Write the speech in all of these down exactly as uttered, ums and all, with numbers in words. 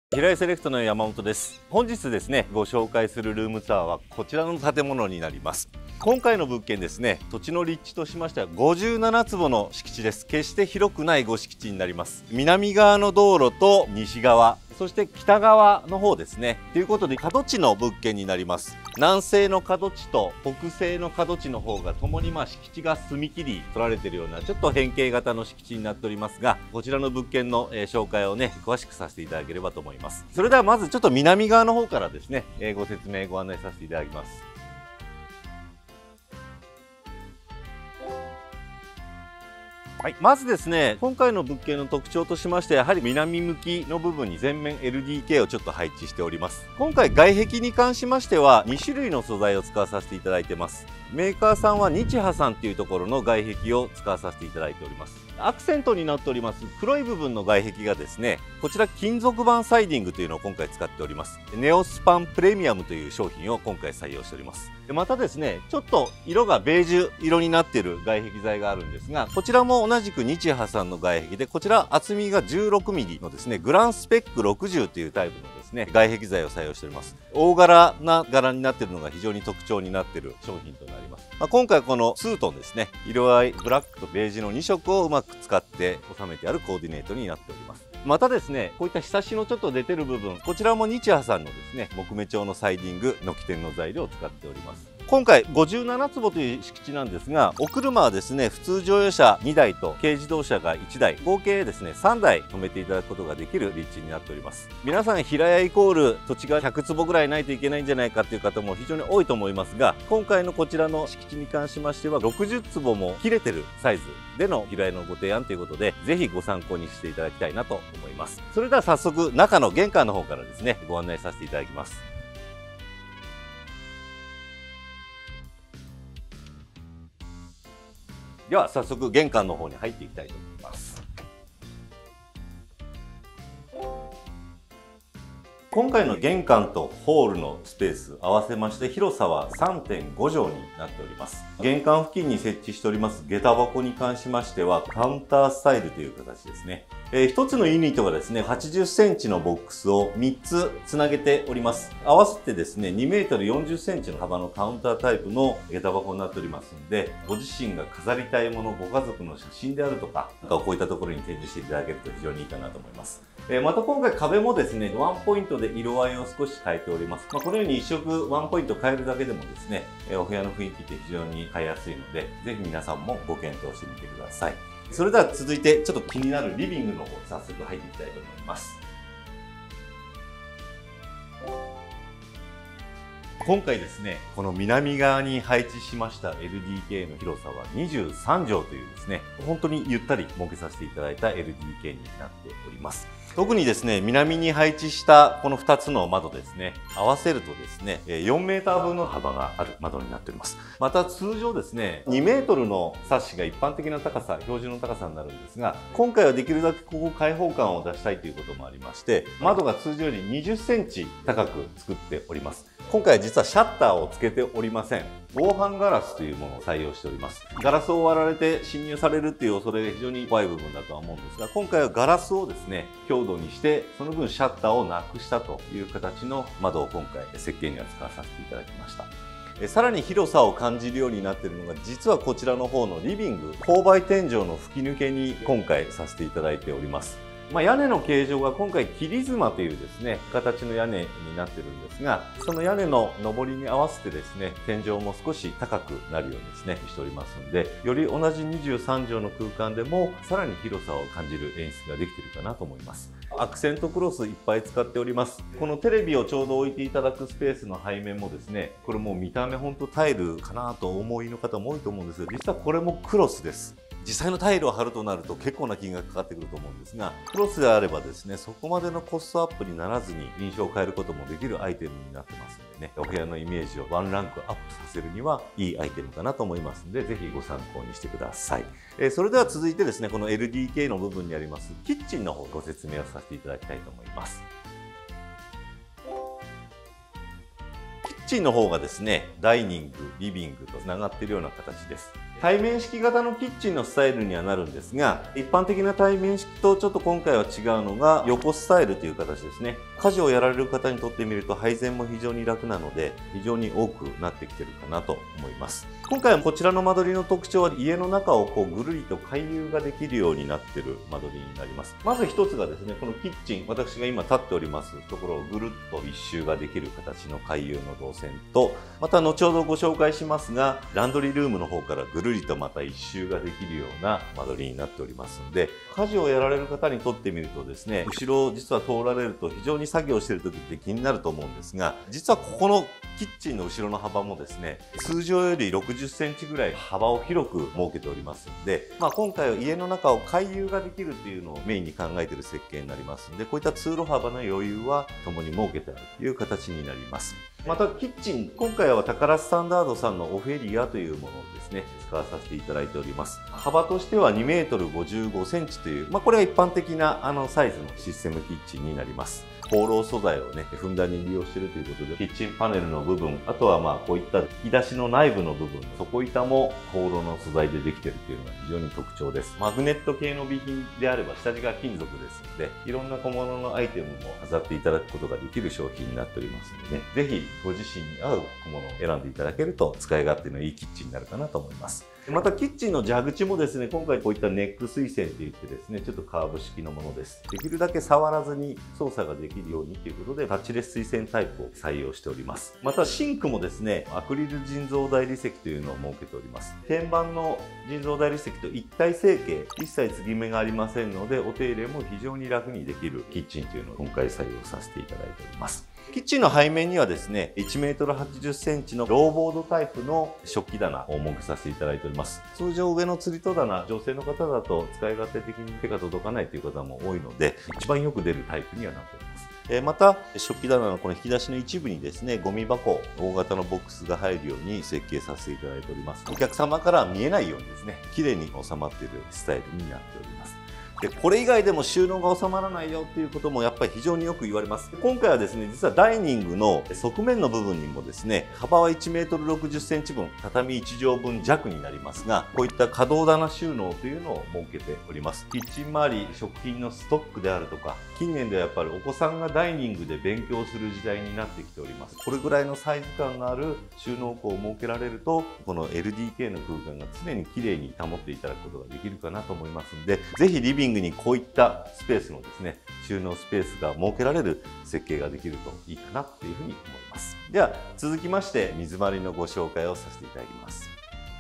平井セレクトの山本です。本日ですね、ご紹介するルームツアーはこちらの建物になります。今回の物件ですね、土地の立地としましてはごじゅうななつぼの敷地です。決して広くないご敷地になります。南側の道路と西側、そして北側の方ですね。ということで角地の物件になります。南西の角地と北西の角地の方がともにまあ敷地が隅切り取られているようなちょっと変形型の敷地になっておりますが、こちらの物件の、えー、紹介をね詳しくさせていただければと思います。それではまずちょっと南側の方からですね、えー、ご説明ご案内させていただきます。はい、まずですね、今回の物件の特徴としまして、やはり南向きの部分に全面 エルディーケー をちょっと配置しております。今回外壁に関しましてはに種類の素材を使わさせていただいてます。メーカーさんは日波さんっていうところの外壁を使わさせていただいております。アクセントになっております黒い部分の外壁がですね、こちら金属板サイディングというのを今回使っております。ネオスパンプレミアムという商品を今回採用しております。またですね、ちょっと色がベージュ色になっている外壁材があるんですが、こちらも同じく日波さんの外壁で、こちら厚みが じゅうろくミリ のですね、グランスペックろくじゅうというタイプのですね、外壁材を採用しております。大柄な柄になっているのが非常に特徴になっている商品となります。まあ、今回このツートンですね、色合いブラックとベージュのに色をうまく使って収めてあるコーディネートになっております。またですね、こういったひさしのちょっと出てる部分、こちらも日波さんのですね、木目調のサイディング、軒天の材料を使っております。今回ごじゅうななつぼという敷地なんですが、お車はですね、普通乗用車にだいと軽自動車がいちだい、合計ですねさんだい止めていただくことができる立地になっております。皆さん平屋イコール土地がひゃくつぼぐらいないといけないんじゃないかっていう方も非常に多いと思いますが、今回のこちらの敷地に関しましてはろくじゅっつぼも切れてるサイズでの平屋のご提案ということで、ぜひご参考にしていただきたいなと思います。それでは早速中の玄関の方からですね、ご案内させていただきます。では早速玄関の方に入っていきたいと思います。今回の玄関とホールのスペース合わせまして広さは さんてんごじょうになっております。玄関付近に設置しております下駄箱に関しましてはカウンタースタイルという形ですね。えー、ひとつのユニットがですねはちじゅっセンチのボックスをみっつつなげております。合わせてですねにメートルよんじゅっセンチの幅のカウンタータイプの下駄箱になっておりますので、ご自身が飾りたいもの、ご家族の写真であるとか、なんかこういったところに展示していただけると非常にいいかなと思います。えー、また今回壁もですねワンポイントで色合いを少し変えております。まあ、このように一色ワンポイント変えるだけでもですね、えー、お部屋の雰囲気って非常に変えやすいので、ぜひ皆さんもご検討してみてください。それでは続いてちょっと気になるリビングの方早速入っていきたいと思います。今回ですね、この南側に配置しました エルディーケー の広さはにじゅうさんじょうというですね、本当にゆったり設けさせていただいた エルディーケー になっております。特にですね、南に配置したこのふたつの窓ですね、合わせるとですね、よんメーターぶんの幅がある窓になっております。また通常ですね、にメートルのサッシが一般的な高さ、標準の高さになるんですが、今回はできるだけここ開放感を出したいということもありまして、窓が通常よりにじゅっセンチ高く作っております。今回は実はシャッターをつけておりません。防犯ガラスというものを採用しております。ガラスを割られて侵入されるっていう恐れが非常に怖い部分だとは思うんですが、今回はガラスをですね、強度にして、その分シャッターをなくしたという形の窓を今回設計には使わさせていただきました。さらに広さを感じるようになっているのが、実はこちらの方のリビング、勾配天井の吹き抜けに今回させていただいております。まあ、屋根の形状が今回切り妻というですね形の屋根になってるんですが、その屋根の上りに合わせてですね天井も少し高くなるようにですねしておりますので、より同じにじゅうさんじょうの空間でもさらに広さを感じる演出ができているかなと思います。アクセントクロスいっぱい使っております。このテレビをちょうど置いていただくスペースの背面もですね、これもう見た目ほんとタイルかなとお思いの方も多いと思うんですが、実はこれもクロスです。実際のタイルを貼るとなると結構な金額かかってくると思うんですが、クロスであればですね、そこまでのコストアップにならずに印象を変えることもできるアイテムになってますのでね、お部屋のイメージをワンランクアップさせるにはいいアイテムかなと思いますので、ぜひご参考にしてください。えー、それでは続いてですね、この エルディーケー の部分にありますキッチンの方ご説明をさせていただきたいと思います。キッチンの方がですね、ダイニング、リビングとつながっているような形です。 対面式型のキッチンのスタイルにはなるんですが、一般的な対面式とちょっと今回は違うのが横スタイルという形ですね。家事をやられる方にとってみると配膳も非常に楽なので、非常に多くなってきてるかなと思います。今回はこちらの間取りの特徴は、家の中をこうぐるりと回遊ができるようになっている間取りになります。まず一つがですね、このキッチン、私が今立っておりますところをぐるっと一周ができる形の回遊の動線と、また後ほどご紹介しますが、ランドリールームの方からぐるりとまた一周ができるような間取りになっておりますので、家事をやられる方にとってみるとですね、後ろを実は通られると非常に作業している時って気になると思うんですが、実はここのキッチンの後ろの幅もですね、通常よりろくじゅっセンチぐらい幅を広く設けておりますので、まあ、今回は家の中を回遊ができるっていうのをメインに考えている設計になりますので、こういった通路幅の余裕は共に設けてあるという形になります。またキッチン、今回はタカラスタンダードさんのオフェリアというものをですね、使わさせていただいております。幅としてはにメートルごじゅうごセンチという、まあ、これは一般的なあのサイズのシステムキッチンになります。放浪素材をね、ふんだんに利用しているということで、キッチンパネルの部分、あとはまあこういった引き出しの内部の部分、底板も放浪の素材でできているというのが非常に特徴です。マグネット系の備品であれば下地が金属ですので、いろんな小物のアイテムも飾っていただくことができる商品になっておりますのでね、ぜひご自身に合う小物を選んでいただけると使い勝手のいいキッチンになるかなと思います。またキッチンの蛇口もですね、今回こういったネック水栓といってですね、ちょっとカーブ式のものです。できるだけ触らずに操作ができるようにということで、タッチレス水栓タイプを採用しております。またシンクもですね、アクリル人造大理石というのを設けております。天板の人造大理石と一体成形、一切継ぎ目がありませんので、お手入れも非常に楽にできるキッチンというのを今回採用させていただいております。キッチンの背面にはですね、いちメートルはちじゅっセンチのローボードタイプの食器棚を設けさせていただいております。通常上の釣り戸棚、女性の方だと使い勝手的に手が届かないという方も多いので、一番よく出るタイプにはなっております。また、食器棚のこの引き出しの一部にですね、ゴミ箱、大型のボックスが入るように設計させていただいております。お客様から見えないようにですね、綺麗に収まっているスタイルになっております。でこれ以外でも収納が収まらないよっていうこともやっぱり非常によく言われます。今回はですね、実はダイニングの側面の部分にもですね、幅はいちメートルろくじゅっセンチ分、畳いちじょうぶん弱になりますが、こういった可動棚収納というのを設けております。キッチン周り、食品のストックであるとか、近年ではやっぱりお子さんがダイニングで勉強する時代になってきております。これぐらいのサイズ感がある収納庫を設けられると、この エルディーケー の空間が常に綺麗に保っていただくことができるかなと思いますので、ぜひリビングにこういったスペースのですね、収納スペースが設けられる設計ができるといいかなというふうに思います。では続きまして水回りのご紹介をさせていただきます。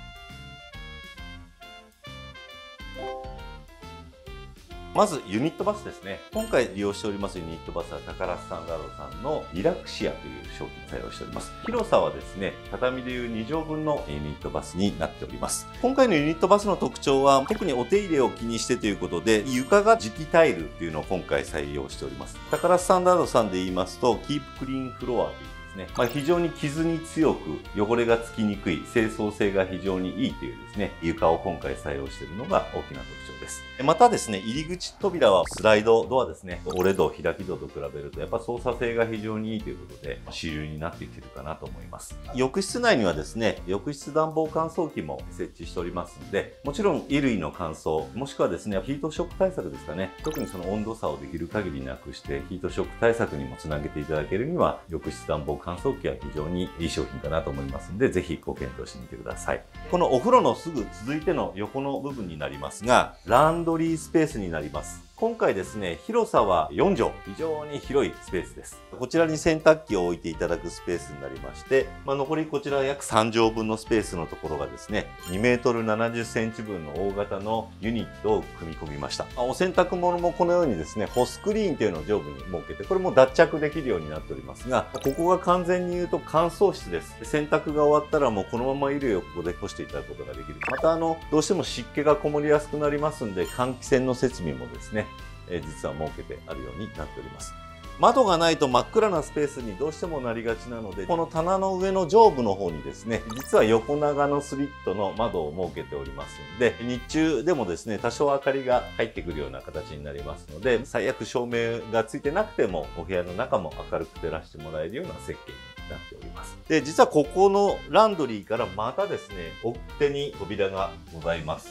まずユニットバスですね。今回利用しておりますユニットバスはタカラスタンダードさんのリラクシアという商品を採用しております。広さはですね、畳でいうにじょうぶんのユニットバスになっております。今回のユニットバスの特徴は、特にお手入れを気にしてということで、床が磁気タイルっていうのを今回採用しております。タカラスタンダードさんで言いますと、キープクリーンフロアというですね、まあ、非常に傷に強く汚れがつきにくい、清掃性が非常にいいというですね、床を今回採用しているのが大きな特徴です。またですね、入り口扉はスライドドアですね。折れ戸、開き戸と比べるとやっぱ操作性が非常にいいということで主流になってきているかなと思います。浴室内にはですね、浴室暖房乾燥機も設置しておりますので、もちろん衣類の乾燥、もしくはですね、ヒートショック対策ですかね。特にその温度差をできる限りなくしてヒートショック対策にもつなげていただけるには、浴室暖房乾燥機は非常にいい商品かなと思いますので、ぜひご検討してみてください。このお風呂のすぐ続いての横の部分になりますが、ランドリースペースになります。今回ですね、広さはよんじょう、非常に広いスペースです。こちらに洗濯機を置いていただくスペースになりまして、まあ、残りこちら約さんじょうぶんのスペースのところがですね、にメートルななじゅっセンチ分の大型のユニットを組み込みました。お洗濯物もこのようにですね、ホスクリーンというのを上部に設けて、これも脱着できるようになっておりますが、ここが完全に言うと乾燥室です。洗濯が終わったらもうこのまま衣類をここで干していただくことができる。またあの、どうしても湿気がこもりやすくなりますんで、換気扇の設備もですね、え実は設けてあるようになっております。窓がないと真っ暗なスペースにどうしてもなりがちなので、この棚の上の上部の方にですね、実は横長のスリットの窓を設けておりますので、日中でもですね、多少明かりが入ってくるような形になりますので、最悪照明がついてなくてもお部屋の中も明るく照らしてもらえるような設計になっております。 ます。で、実はここのランドリーからまたですね、奥手に扉がございます。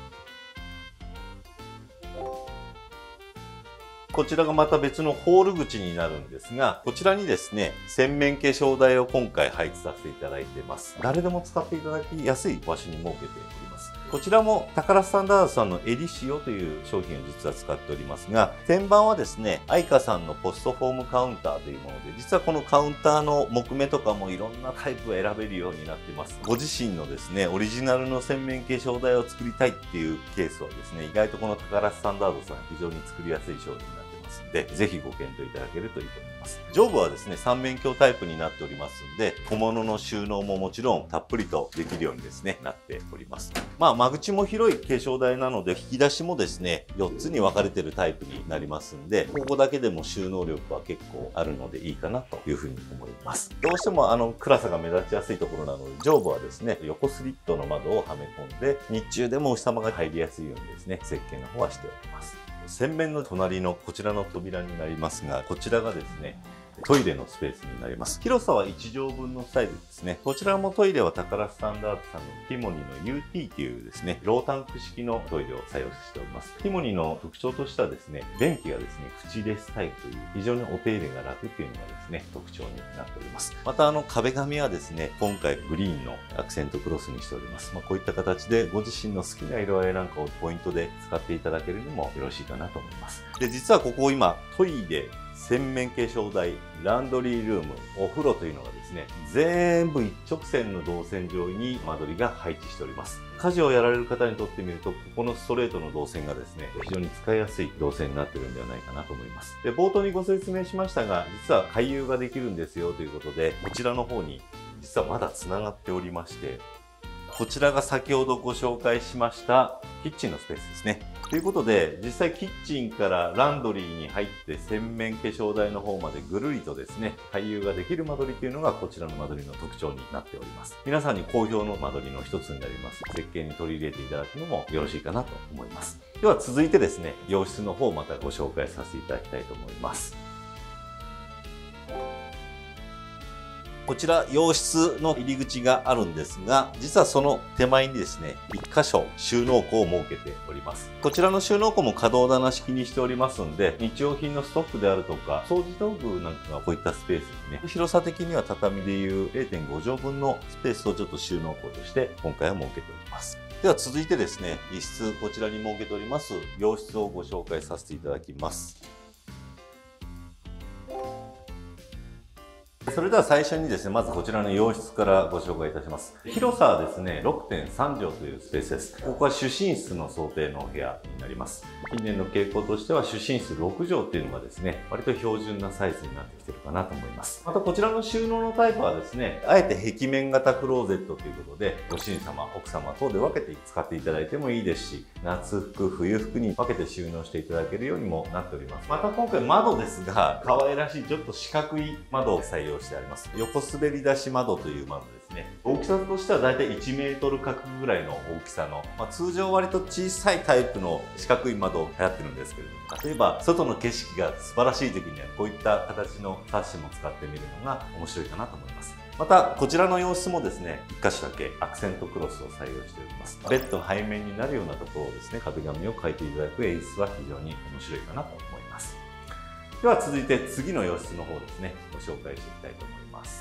こちらがまた別のホール口になるんですが、こちらにですね、洗面化粧台を今回配置させていただいています。誰でも使っていただきやすい場所に設けております。こちらもタカラスタンダードさんのエリシオという商品を実は使っておりますが、天板はですね、アイカさんのポストフォームカウンターというもので、実はこのカウンターの木目とかもいろんなタイプを選べるようになっています。ご自身のですね、オリジナルの洗面化粧台を作りたいっていうケースはですね、意外とこのタカラスタンダードさん非常に作りやすい商品になっています。で、ぜひご検討いただけるといいと思います。上部はですね、三面鏡タイプになっておりますので、小物の収納ももちろんたっぷりとできるようにですね、なっております。まあ、間口も広い化粧台なので、引き出しもですね、よっつに分かれてるタイプになりますんで、ここだけでも収納力は結構あるのでいいかなというふうに思います。どうしてもあの暗さが目立ちやすいところなので、上部はですね、横スリットの窓をはめ込んで、日中でもお日様が入りやすいようにですね、設計の方はしております。洗面の隣のこちらの扉になりますが、こちらがですね、トイレのスペースになります。広さはいち畳分のスタイルですね。こちらもトイレはタカラスタンダードさんのティモニーの ユーティー というですね、ロータンク式のトイレを採用しております。ティモニーの特徴としてはですね、便器がですね、口レスタイプという非常にお手入れが楽っていうのがですね、特徴になっております。またあの壁紙はですね、今回グリーンのアクセントクロスにしております。まあ、こういった形でご自身の好きな色合いなんかをポイントで使っていただけるのもよろしいかなと思います。で、実はここ今、トイレ、洗面化粧台、ランドリールーム、お風呂というのがですね、全部一直線の動線上に間取りが配置しております。家事をやられる方にとってみると、ここのストレートの動線がですね、非常に使いやすい動線になっているんではないかなと思います。で、冒頭にご説明しましたが、実は回遊ができるんですよということで、こちらの方に実はまだ繋がっておりまして、こちらが先ほどご紹介しましたキッチンのスペースですね。ということで、実際キッチンからランドリーに入って洗面化粧台の方までぐるりとですね、回遊ができる間取りというのがこちらの間取りの特徴になっております。皆さんに好評の間取りの一つになります。設計に取り入れていただくのもよろしいかなと思います。では続いてですね、洋室の方をまたご紹介させていただきたいと思います。こちら洋室の入り口があるんですが、実はその手前にですね、いっ箇所収納庫を設けております。こちらの収納庫も可動棚式にしておりますので、日用品のストックであるとか、掃除道具なんかがこういったスペースにね、広さ的には畳でいう れいてんご畳分のスペースをちょっと収納庫として今回は設けております。では続いてですね、一室こちらに設けております洋室をご紹介させていただきます。それでは最初にですね、まずこちらの洋室からご紹介いたします。広さはですね、ろくてんさん畳というスペースです。ここは主寝室の想定のお部屋になります。近年の傾向としては主寝室ろく畳っていうのがですね、割と標準なサイズになってきてるかなと思います。またこちらの収納のタイプはですね、あえて壁面型クローゼットということで、ご主人様、奥様等で分けて使っていただいてもいいですし、夏服、冬服に分けて収納していただけるようにもなっております。また今回窓ですが、可愛らしいちょっと四角い窓を採用してあります。横滑り出し窓という窓ですね。大きさとしてはだいたいいちメートル角ぐらいの大きさの、まあ、通常割と小さいタイプの四角い窓流行ってるんですけれども、例えば外の景色が素晴らしい時にはこういった形のサッシも使ってみるのが面白いかなと思います。またこちらの様子もですね、いっ箇所だけアクセントクロスを採用しております。ベッドの背面になるようなところをですね、壁紙を描いていただく演出は非常に面白いかなと思います。では続いて次の洋室の方ですね、ご紹介していきたいと思います。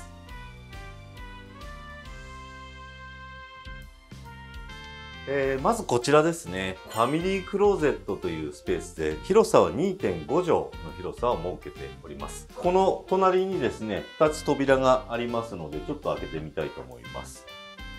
えー、まずこちらですね、ファミリークローゼットというスペースで、広さは にてんご畳の広さを設けております。この隣にですね、ふたつ扉がありますので、ちょっと開けてみたいと思います。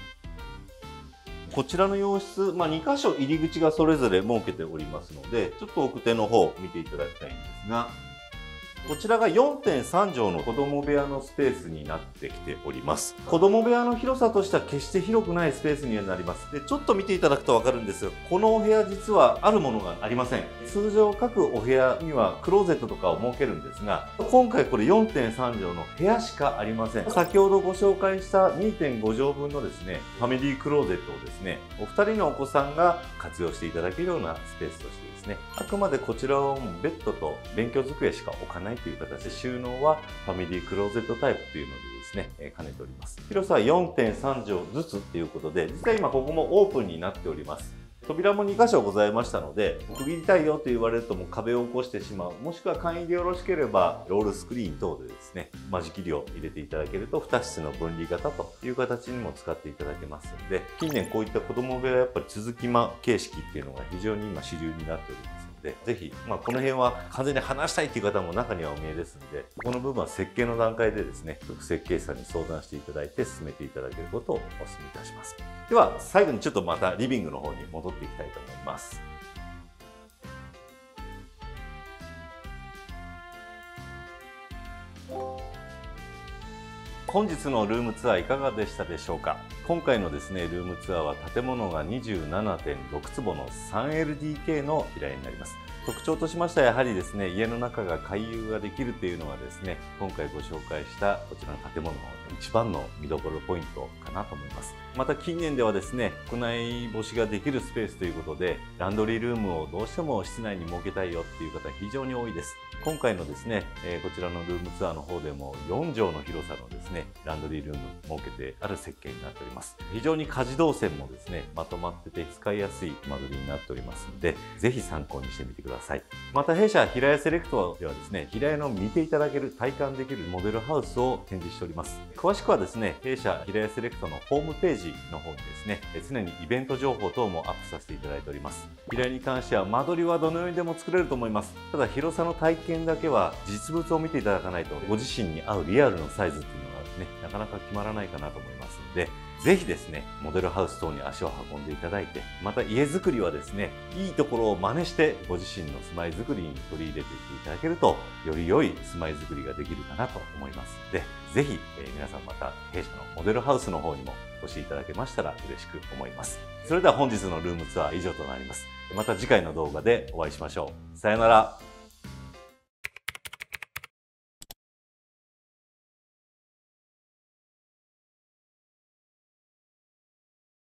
こちらの洋室、まあ、に箇所入り口がそれぞれ設けておりますので、ちょっと奥手の方を見ていただきたいんですが、こちらが よんてんさん畳の子供部屋のスペースになってきております。子供部屋の広さとしては決して広くないスペースにはなります。で、ちょっと見ていただくとわかるんですが、このお部屋実はあるものがありません。通常各お部屋にはクローゼットとかを設けるんですが、今回これ よんてんさん畳の部屋しかありません。先ほどご紹介した にてんご畳分のですね、ファミリークローゼットをですね、お二人のお子さんが活用していただけるようなスペースとしてですね、あくまでこちらをベッドと勉強机しか置かないないという形で、収納はファミリークローゼットタイプというのでですね、えー、兼ねております。広さは よんてんさん 畳ずつということで、実は今ここもオープンになっております。扉もにかしょございましたので、区切りたいよと言われるともう壁を起こしてしまう。もしくは簡易でよろしければ、ロールスクリーン等でですね、間仕切りを入れていただけると、に室の分離型という形にも使っていただけますので、近年こういった子供部屋やっぱり続き間形式っていうのが非常に今主流になっております。ぜひ、まあ、この辺は完全に話したいという方も中にはお見えですので、この部分は設計の段階でですね、設計士さんに相談していただいて進めていただけることをお勧めいたします。では最後にちょっとまたリビングの方に戻っていきたいと思います。本日のルームツアーいかがでしたでしょうか。今回のですねルームツアーは建物が にじゅうななてんろく 坪の スリーエルディーケー の平屋になります。特徴としましてはやはりですね家の中が回遊ができるというのはですね今回ご紹介したこちらの建物の一番の見どころポイントかなと思います。また近年ではですね屋内干しができるスペースということでランドリールームをどうしても室内に設けたいよっていう方非常に多いです。今回のですね、えー、こちらのルームツアーの方でもよんじょうの広さのですねランドリールーム設けてある設計になっております。非常に家事動線もですねまとまってて使いやすい間取りになっておりますのでぜひ参考にしてみてください。また弊社平屋セレクトではですね平屋の見ていただける体感できるモデルハウスを展示しております。詳しくはですね弊社平屋セレクトのホームページの方にですね常にイベント情報等もアップさせていただいております。平屋に関しては間取りはどのようにでも作れると思います。ただ広さの体験だけは実物を見ていただかないとご自身に合うリアルのサイズっていうのがねなかなか決まらないかなと思いますのでぜひですねモデルハウス等に足を運んでいただいてまた家づくりはですねいいところを真似してご自身の住まいづくりに取り入れていっていただけるとより良い住まいづくりができるかなと思いますのでぜひ、えー、皆さんまた弊社のモデルハウスの方にもお越しいただけましたら嬉しく思います。それでは本日のルームツアーは以上となります。また次回の動画でお会いしましょう。さよなら。